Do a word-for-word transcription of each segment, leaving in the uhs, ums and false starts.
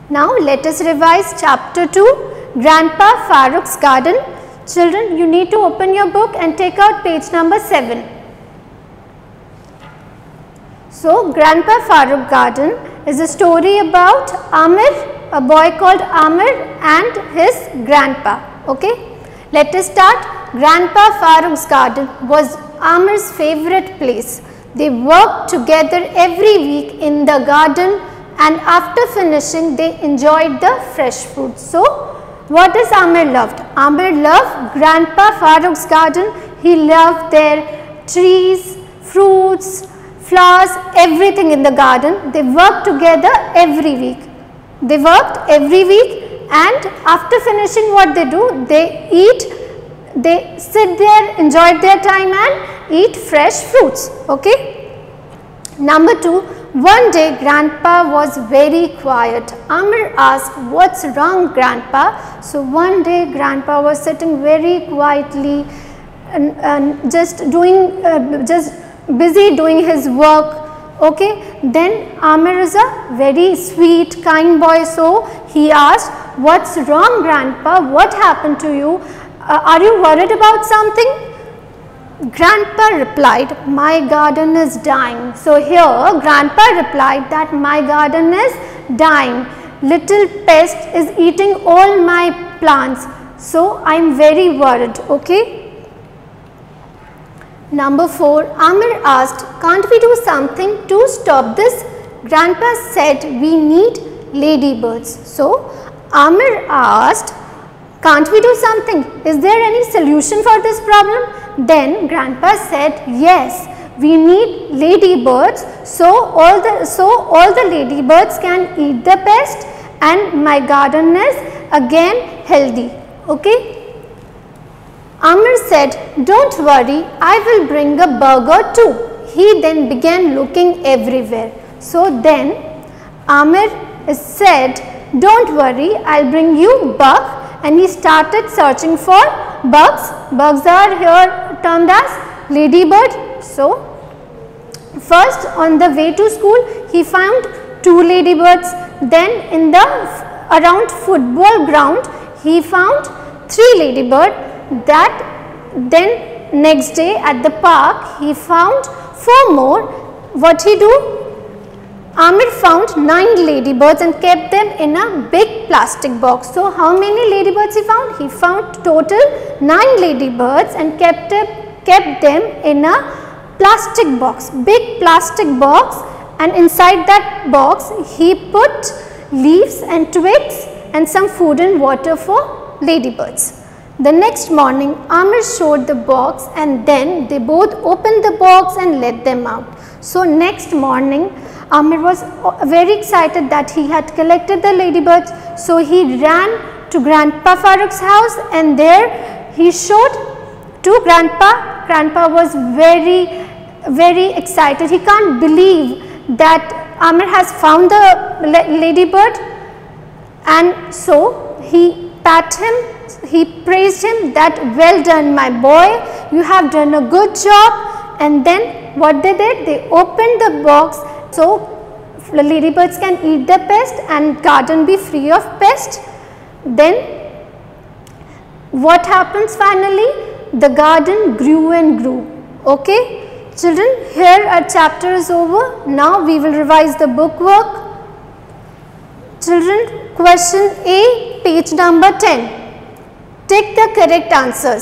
Now let us revise chapter two, Grandpa Farooq's Garden. Children, you need to open your book and take out page number seven. So, Grandpa Farooq Garden is a story about Amir, a boy called Amir and his grandpa. Okay, let us start. Grandpa Farooq's Garden was Amir's favorite place. They worked together every week in the garden, and after finishing they enjoyed the fresh fruit. So, what does Amir loved? Amir loved Grandpa Farooq's Garden. He loved their trees, fruits, flowers, everything in the garden. They worked together every week. They worked every week, and after finishing what they do, they eat, they sit there, enjoy their time and eat fresh fruits. Okay. Number two, one day Grandpa was very quiet. Amir asked, "What's wrong, Grandpa?" So one day Grandpa was sitting very quietly and, and just doing, uh, just busy doing his work. Okay, then Amir is a very sweet, kind boy, so he asked, "What's wrong, Grandpa? What happened to you? Uh, are you worried about something?" Grandpa replied, "My garden is dying." So here Grandpa replied that my garden is dying. Little pest is eating all my plants. So I am very worried. Okay. Number four, Amir asked, "Can't we do something to stop this?" Grandpa said, "We need ladybirds." So Amir asked, "Can't we do something? Is there any solution for this problem?" Then Grandpa said, "Yes, we need ladybirds, so all the so all the ladybirds can eat the pest and my garden is again healthy." Okay. Amir said, "Don't worry, I will bring a bug or two." He then began looking everywhere. So then Amir said, "Don't worry, I'll bring you bug," and he started searching for bugs. Bugs are here termed as ladybird. So first on the way to school he found two ladybirds. Then in the around football ground he found three ladybirds. That then next day at the park he found four more. What he do? Amir found nine ladybirds and kept them in a big plastic box. So how many ladybirds he found? He found total nine ladybirds and kept it, kept them in a plastic box, big plastic box, and inside that box he put leaves and twigs and some food and water for ladybirds. The next morning Amir showed the box and then they both opened the box and let them out. So next morning Amir was very excited that he had collected the ladybirds. So he ran to Grandpa Farooq's house and there he showed to Grandpa. Grandpa was very very excited. He can't believe that Amir has found the ladybird, and so he pat him, he praised him that, "Well done my boy, you have done a good job." And then what they did, they opened the box so the ladybirds can eat the pest and garden be free of pest. Then what happens finally? The garden grew and grew. Okay children, here our chapter is over. Now we will revise the book work. Children, question A, page number ten. Take the correct answers.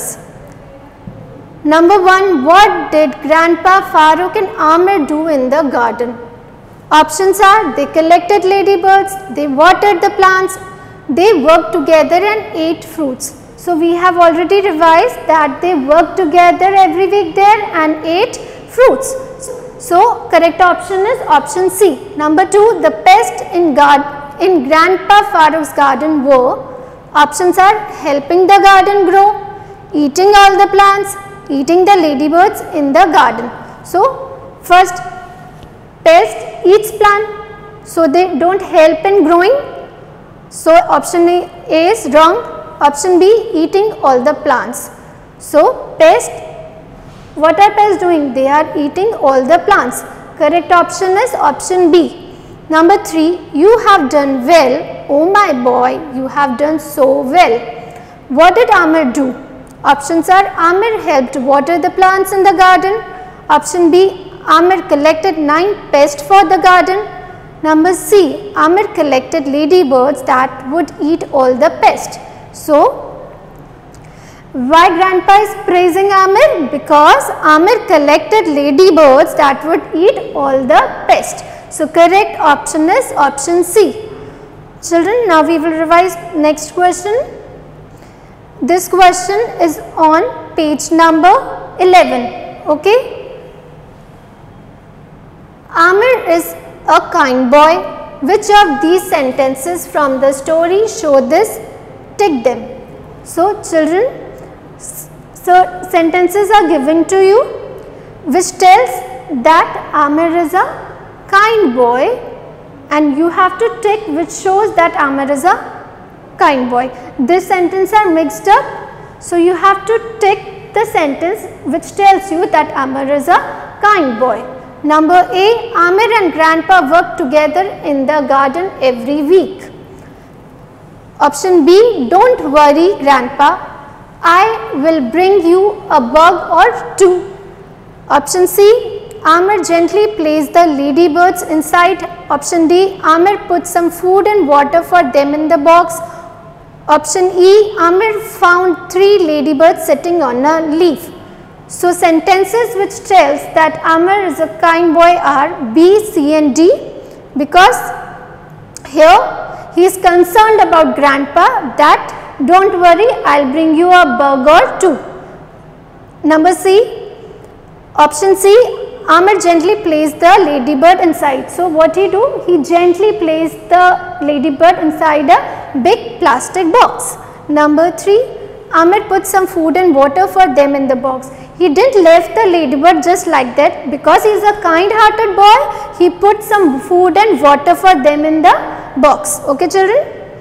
Number one, what did Grandpa Farooq and Amir do in the garden? Options are, they collected ladybirds, they watered the plants, they worked together and ate fruits. So we have already revised that they worked together every week there and ate fruits. So correct option is option C. Number two, the pest in guard in Grandpa Farooq's garden were, options are, helping the garden grow, eating all the plants, eating the ladybirds in the garden. So first, pest eats plant, so they don't help in growing. So option A is wrong. Option B, eating all the plants. So pest, what are pests doing? They are eating all the plants. Correct option is option B. Number three, you have done well "Oh my boy, you have done so well." What did Amir do? Options are: Amir helped water the plants in the garden. Option B: Amir collected nine pests for the garden. Number C: Amir collected ladybirds that would eat all the pests. So, why grandpa is praising Amir? Because Amir collected ladybirds that would eat all the pests. So, correct option is option C. Children, now we will revise next question. This question is on page number eleven. Okay. Amir is a kind boy. Which of these sentences from the story show this? Tick them. So, children, so sentences are given to you which tells that Amir is a kind boy, and you have to tick which shows that Amir is a kind boy. This sentence are mixed up, so you have to tick the sentence which tells you that Amir is a kind boy. Number A: Amir and grandpa work together in the garden every week. Option B: Don't worry grandpa, I will bring you a bug or two. Option C: Amir gently placed the ladybirds inside. Option D: Amir put some food and water for them in the box. Option E: Amir found three ladybirds sitting on a leaf. So, sentences which tells that Amir is a kind boy are B, C and D, because here he is concerned about grandpa that don't worry, I will bring you a bug or two. Number C, option C, Amir gently placed the ladybird inside. So, what he do? He gently placed the ladybird inside a big plastic box. Number three, Amir put some food and water for them in the box. He didn't leave the ladybird just like that, because he is a kind hearted boy. He put some food and water for them in the box. Okay children.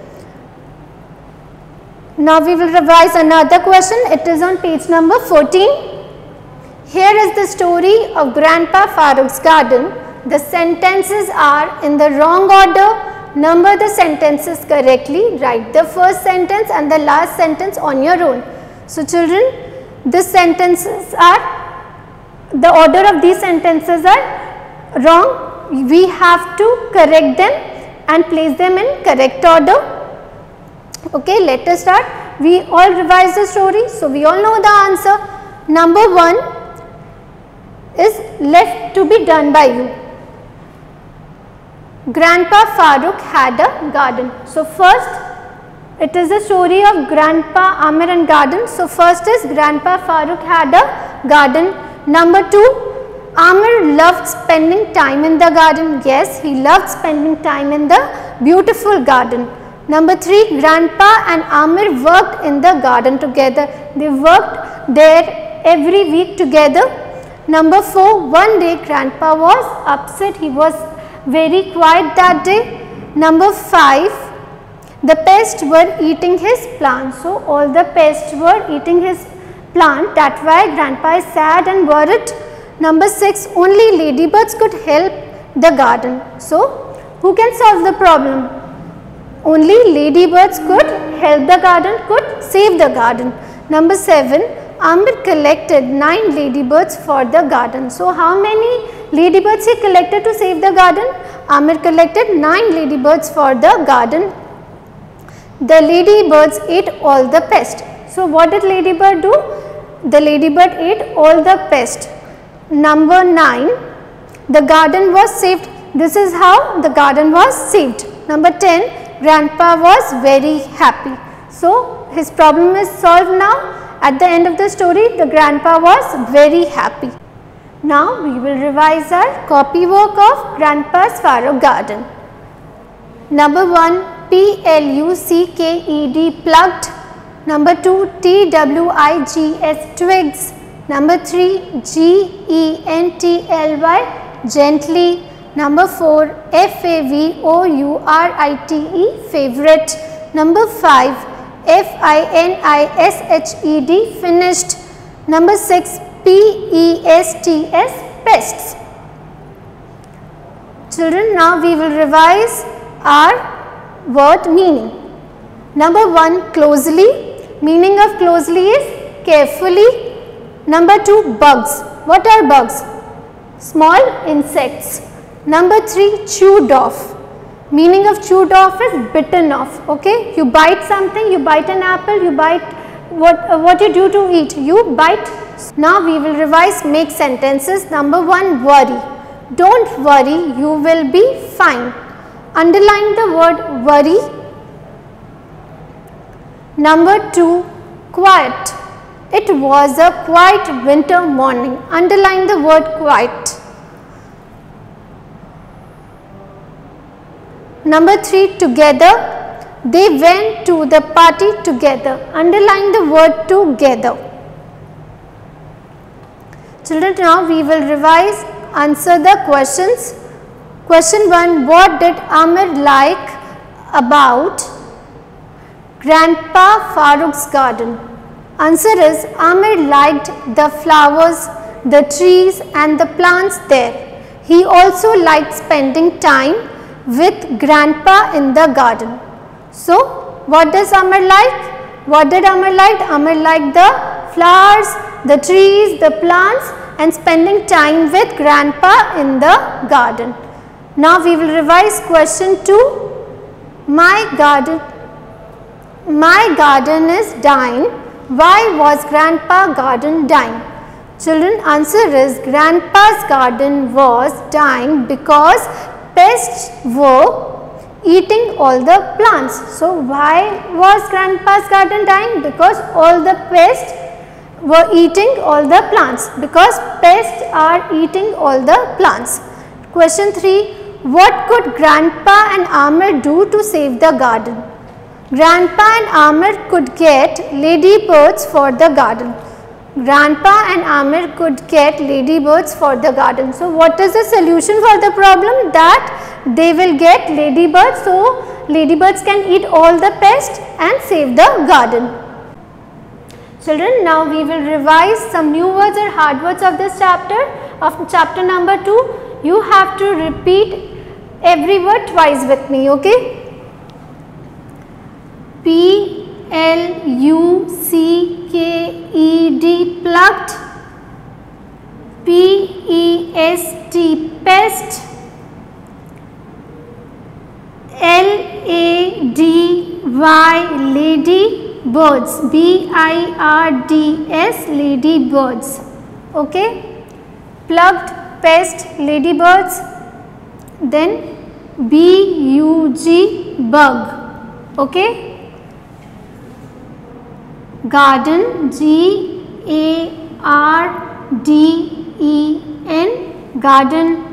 Now we will revise another question. It is on page number fourteen. Here is the story of Grandpa Farooq's garden. The sentences are in the wrong order. Number the sentences correctly. Write the first sentence and the last sentence on your own. So children, these sentences are, the order of these sentences are wrong. We have to correct them and place them in correct order. Okay, let us start. We all revise the story, so we all know the answer. Number one is left to be done by you. Grandpa Farooq had a garden. So, first it is a story of Grandpa Amir and garden. So, first is Grandpa Farooq had a garden. Number two, Amir loved spending time in the garden. Yes, he loved spending time in the beautiful garden. Number three, Grandpa and Amir worked in the garden together. They worked there every week together. Number four, one day Grandpa was upset. He was very quiet that day. Number five, the pests were eating his plant. So, all the pests were eating his plant. That's why Grandpa is sad and worried. Number six, only ladybirds could help the garden. So, who can solve the problem? Only ladybirds could help the garden, could save the garden. Number seven, Amir collected nine ladybirds for the garden. So, how many ladybirds he collected to save the garden? Amir collected nine ladybirds for the garden. The ladybirds ate all the pests. So, what did ladybird do? The ladybird ate all the pests. Number nine, the garden was saved. This is how the garden was saved. Number ten, Grandpa was very happy. So, his problem is solved now. At the end of the story, the grandpa was very happy. Now, we will revise our copy work of Grandpa's Farooq garden. Number one, P L U C K E D, plucked. Number two, T W I G S, twigs. Number three, G E N T L Y, gently. Number four, F A V O U R I T E, favorite. Number five, F I N I S H E D, finished. Number six, P E S T S, pests. Children, now we will revise our word meaning. Number one, closely. Meaning of closely is carefully. Number two, bugs. What are bugs? Small insects. Number three, chewed off. Meaning of chewed off is bitten off. Okay, you bite something, you bite an apple, you bite what uh, what you do to eat, you bite. Now we will revise make sentences. Number one, worry. Don't worry, you will be fine. Underline the word worry. Number two, quiet. It was a quiet winter morning. Underline the word quiet. Number three, together. They went to the party together. Underline the word together. Children, now we will revise, answer the questions. Question one, what did Amir like about Grandpa Farooq's garden? Answer is, Amir liked the flowers, the trees and the plants there. He also liked spending time with Grandpa in the garden. So, what does Amir like? What did Amir like? Amir liked the flowers, the trees, the plants and spending time with Grandpa in the garden. Now, we will revise question two. My garden, my garden is dying. Why was Grandpa garden dying? Children, answer is Grandpa's garden was dying because pests were eating all the plants. So, why was Grandpa's garden dying? Because all the pests were eating all the plants. Because pests are eating all the plants. Question three. What could Grandpa and Amir do to save the garden? Grandpa and Amir could get ladybirds for the garden. Grandpa and Amir could get ladybirds for the garden. So, what is the solution for the problem? That they will get ladybirds, so ladybirds can eat all the pests and save the garden. Children, now we will revise some new words or hard words of this chapter, of chapter number two. You have to repeat every word twice with me, okay? P L U C K E D, plucked. P E S T, pest. L A D Y, lady birds. B I R D S, lady birds. Okay? Plucked, pest, ladybirds. Then B U G, bug. Okay? Garden, G A R D E N, garden.